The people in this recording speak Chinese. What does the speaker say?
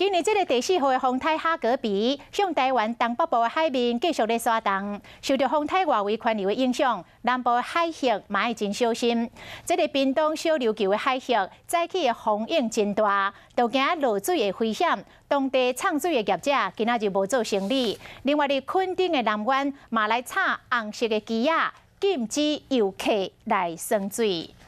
今年这个第4号的风台哈格比向台湾东北部的海面继续咧刷动，受到风台外围环流的影响，南部的海域嘛要真小心。这个屏东小琉球的海域早起的风影真大，就惊落水的危险。当地唱水的业者今仔日无做生意。另外，伫垦丁的南湾嘛来插红色的旗仔，禁止游客来耍水。